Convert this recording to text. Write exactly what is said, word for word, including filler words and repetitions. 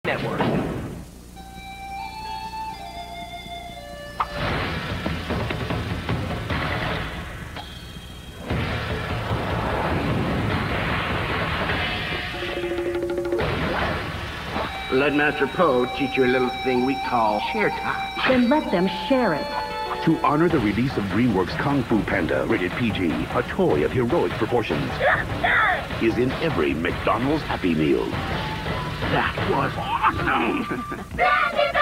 Network. Let Master Po teach you a little thing we call share time. Then let them share it. To honor the release of DreamWorks' Kung Fu Panda, rated P G, a toy of heroic proportions, is in every McDonald's Happy Meal. That was awesome!